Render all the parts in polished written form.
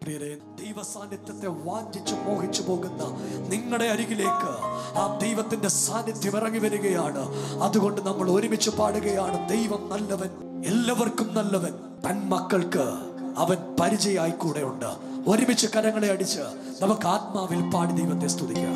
പ്രിയരെ, ദൈവ സാന്നിധ്യത്തെ വാഞ്ചിച്ചു മോഹിച്ചു പോകുന്ന നിങ്ങളുടെ അരികിലേക്ക് ആ ദൈവത്തിന്റെ സാന്നിധ്യം ഇറങ്ങി വരികയാണ്. അതുകൊണ്ട് നമ്മൾ ഒരുമിച്ച് പാടുകയാണ്, ദൈവം നല്ലവൻ, എല്ലാവർക്കും നല്ലവൻ, തൻ മക്കൾക്ക് അവൻ പരിചയമായി കൂടെ ഉണ്ട്. ഒരുമിച്ച് കരങ്ങളെ അടിച്ച് നമുക്ക് ആത്മാവിൽ പാടി ദൈവത്തെ സ്തുതിക്കാം.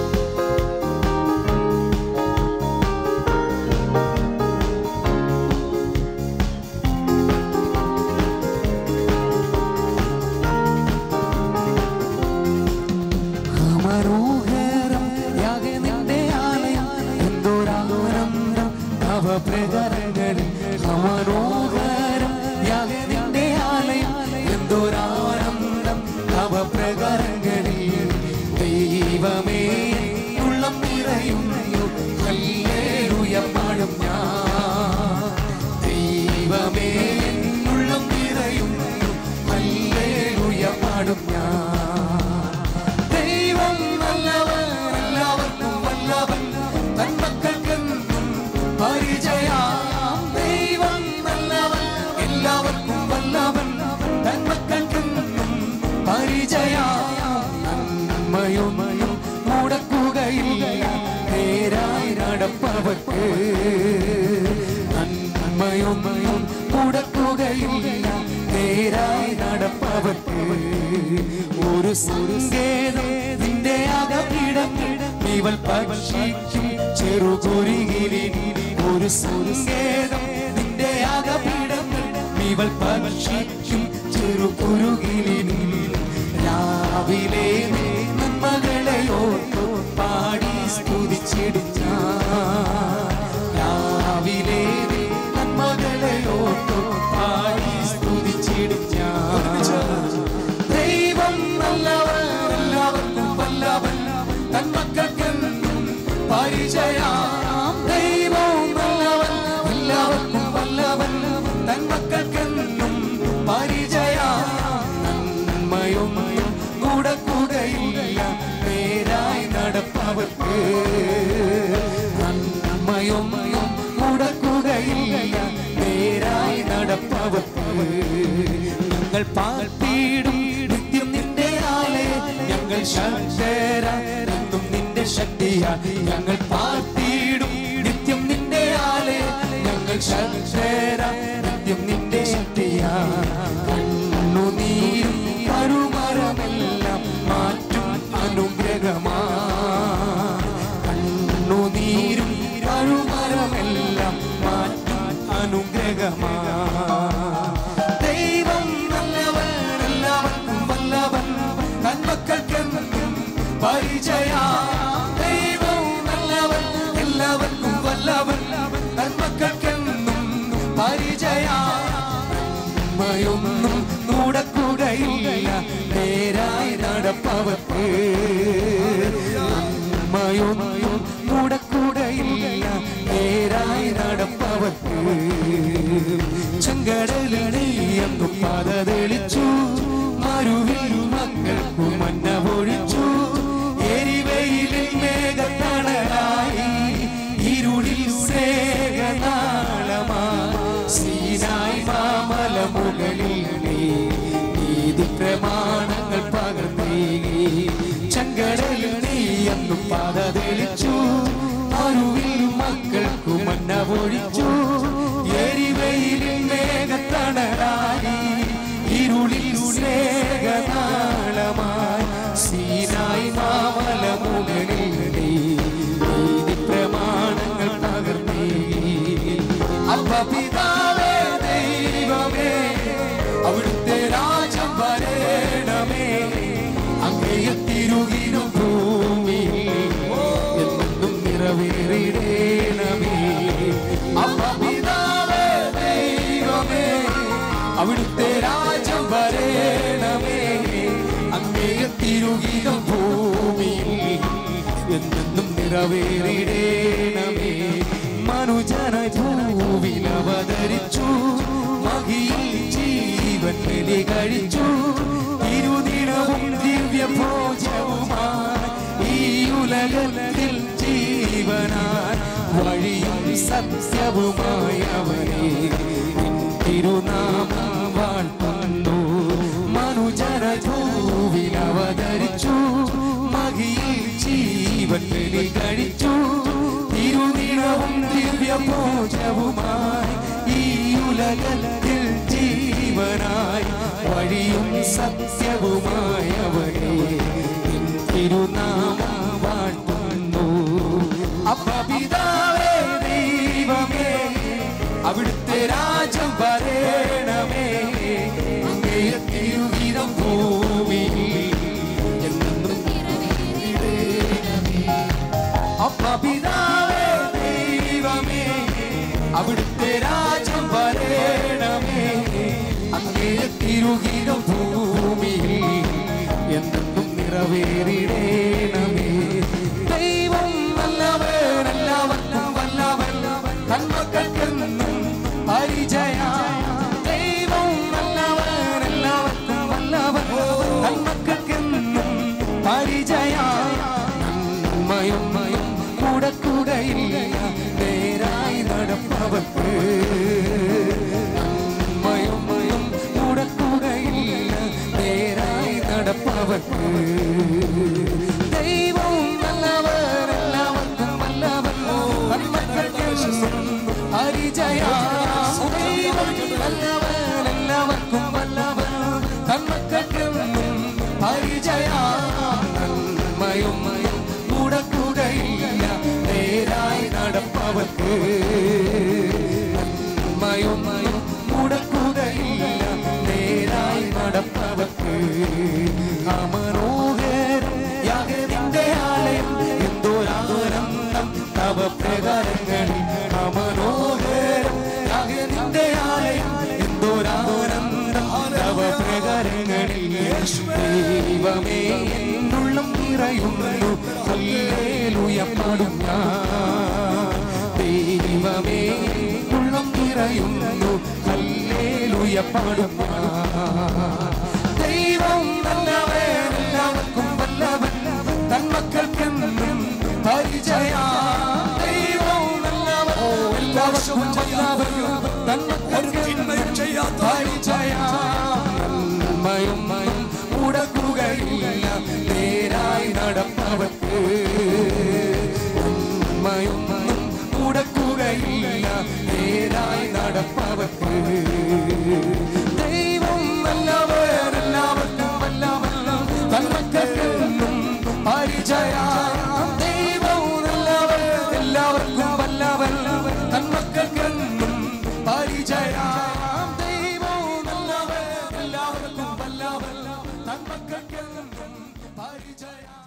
ദൈവമേ ഉള്ളം നിറയുന്നു ഹല്ലേലൂയ പാടും ഞാൻ. ദൈവമേ ഉള്ളം നിറയുന്നു ഹല്ലേലൂയ പാടും ഞാൻ. ദൈവം നല്ലവൻ, എല്ലാവർക്കും വല്ലവൻ, തൻ മക്കൾക്കെന്നും പരിചയം. ദൈവം നല്ലവൻ, എല്ലാവർക്കും വല്ലവൻ, തൻ മക്കൾക്കെന്നും പരിചയം. നന്മയും മുടക്കുകയില്ല, നേരായി നടപ്പവർക്ക്. നന്മയും മുടക്കുകയില്ല, നേരായി നടപ്പവർക്ക്. ഒരു സങ്കേതം നിന്റെ അകമിടം ഇവൾ ഭക്ഷിക്കും ചെറുകുരുകിലിൽ. ഒരു സങ്കേതം നിന്റെ അകമിടം ഇവൾ ഭക്ഷിക്കും ചെറുകുരുകിലിൽ. രാവിലെ നന്മകളെ ഓർത്തു പാടി സ്തുതിച്ചിടും ഞാൻ. രാവിലെ നന്മകളെ ഓർത്തു പാടി സ്തുതിച്ചിടും ഞാൻ. ദൈവം നല്ലവൻ, എല്ലാവർക്കും വല്ലവൻ, തൻ മക്കൾക്കെന്നും പരിചയം. ദൈവം നല്ലവൻ, എല്ലാവർക്കും വല്ലവൻ, തൻ മക്കൾക്കെന്നും പരിചയം. നന്മയും മുടക്കുകയില്ല, നേരായി നടപ്പവർക്ക്. നന്മയും മുടക്കുകയില്ല, നേരായി നടപ്പവർക്ക്. ഞങ്ങൾ പാർത്തിടും നിത്യം നിന്റെ ആലയം, ഞങ്ങൾ ശക്തരെന്നും നിന്റെ ശക്തിയാൽ. ഞങ്ങൾ പാർത്തിടും നിത്യം നിന്റെ ആലയം, ഞങ്ങൾ ശക്തരെന്നും നിന്റെ ശക്തിയാൽ. കണ്ണുനീരും കരുമരമെല്ലാം മാറ്റും അനുഗ്രഹമാ. കണ്ണുനീരും കരുമരമെല്ലാം മാറ്റും അനുഗ്രഹമാ. ദൈവം നല്ലവൻ, എല്ലാവർക്കും വല്ലവൻ, തൻ മക്കൾക്കെന്നും പരിചയം. ദൈവം നല്ലവൻ, എല്ലാവർക്കും വല്ലവൻ, തൻ മക്കൾക്കെന്നും പരിചയം. നന്മയൊന്നും മുടക്കുകയില്ല, നേരായി നടപ്പവർക്ക്. നന്മയൊന്നും മുടക്കുകയില്ല, നേരായി നടപ്പവർക്ക്. ചെങ്കടലിനെയ്യെന്നു പാത തെളിച്ചു, മരുവിൽ മക്കൾക്കു മന്ന പൊഴിച്ചു. എരിവെയിലിൽ മേഘത്തണലായി, ഇരുളിൽ സ്നേഹനാളമായി. സീനായി മാമല മുകളിൽ നീതി പ്രമാണങ്ങൾ പകർന്നേകി. ചെങ്കടലിൽ നീയെന്നു പാത തെളിച്ചു, അരുവിൽ മക്കൾക്കു മന്ന പൊഴിച്ചു. എരിവെയിലിൽ മേഘത്തണലായി, ഇരുളിൽ സ്നേഹനാളമായി. സീനായി മാമല മുകളിൽ നീതി പ്രമാണങ്ങൾ പകർന്നേകി. അപ്പ പിതാവേ ദൈവമേ, അവിടുത്തെ രാജ്യം വരേണമേ. അങ്ങയെ തിരുകിനും ഭൂമിയിൽ എന്നും നിറവേറിടേണമേ. അപ്പ പിതാവേ ദൈവമേ, അവിടുത്തെ രാജ്യം വരേണമേ. അങ്ങയെ തിരുകിനും ഭൂമിയിൽ എന്നും നിറവേറിടേണമേ. മനുജന ഭൂവിൽ അവതരിച്ചു, മഹിയിൽ ജീവൻ ബലി കഴിച്ചു. ഇരുദിനവും ദിവ്യഭോജവുമായി ഈ ഉലകത്തിൽ ജീവനായി. വഴിയും സത്യവുമായി അവനെ തിരുനാമം വാഴ്ത്തുന്നു. മനുജന ഭൂവിൽ അവതരിച്ചു, മഹിയിൽ ജീവൻ ബലി കഴിച്ചു. തിരുനിണവും ദിവ്യഭോജവുമായി ഈ ഉലകത്തിൽ ജീവനായി വഴിയും സത്യവുമായവനെ തിരുനാമം വാഴ്ത്തുന്നു. അപ്പ പിതാവേ ദൈവമേ, അവിടുത്തെ രാജ്യം വരേണമേ, അങ്ങയെ തിരുഹിതം ഭൂമിയിൽ എന്നും നിറവേറണമേ. അപ്പ പിതാവേ ദൈവമേ, അവിടുത്തെ രാജ്യം വരേണമേ, അങ്ങയെ തിരുഹിതം ഭൂമിയിൽ എന്നും നിറവേറിടേണമേ. ദൈവം നല്ലവൻ, എല്ലാവർക്കും വല്ലവൻ, തന്മക്കൾക്കെന്നും പരിചയ. ദൈവം നല്ലവൻ, എല്ലാവർക്കും വല്ലവൻ, തന്മക്കൾക്കെന്നും പരിചയ. നന്മയും മുടക്കുകയില്ല നേരായി നടപ്പവർക്ക്. നന്മയും മുടക്കുകയില്ല നേരായി നടപ്പവർക്ക്. ദൈവം നല്ലവൻ, എല്ലാവർക്കും വല്ലവൻ, തന്മക്കൾക്കെന്നും പരിചയ. ദൈവം നല്ലവൻ, എല്ലാവർക്കും വല്ലവൻ, തന്മക്കൾക്കെന്നും പരിചയ. നന്മയും മുടക്കുകയില്ല നേരായി നടപ്പവർക്ക്. നന്മയും മുടക്കുകയില്ല നേരായി നടപ്പവർക്ക്. അമനോഹരം യാഗത്തിന്റെ ആലയം, എന്തോരാനന്ദം തവ പ്രകാരങ്ങളിൽ. അമനോഹരം യാഗത്തിന്റെ ആലയം, എന്തോരാനന്ദം തവ പ്രകാരങ്ങളിൽ. ദൈവമേ എന്നുള്ളം നിറയുന്നു, ഹല്ലേലൂയ പാടും ഞാൻ. ദൈവമേ ഉള്ളം നിറയുന്നു, ഹല്ലേലൂയ പാടും ഞാൻ. ദൈവം നല്ലവൻ, എല്ലാവർക്കും വല്ലവൻ, തന്മക്കൾക്കെന്നും പരിചയ. ദൈവം നല്ലവൻ, എല്ലാവർക്കും വല്ലവൻ, തന്മക്കൾക്കെന്നും പരിചയ. നന്മയും മുടക്കുകയില്ല നേരായി നടപ്പവർക്ക്. നന്മയും മുടക്കുകയില്ല നേരായി നടപ്പവർക്ക്. ദൈവം നല്ലവൻ, എല്ലാവർക്കും വല്ലവൻ, തന്മക്കൾക്കെന്നും പരിചയ. ദൈവം നല്ലവൻ, എല്ലാവർക്കും വല്ലവൻ, തന്മക്കൾക്കെന്നും പരിചയ. ദൈവം നല്ലവൻ, എല്ലാവർക്കും വല്ലവൻ, തന്മക്കൾക്കെന്നും പരിചയ.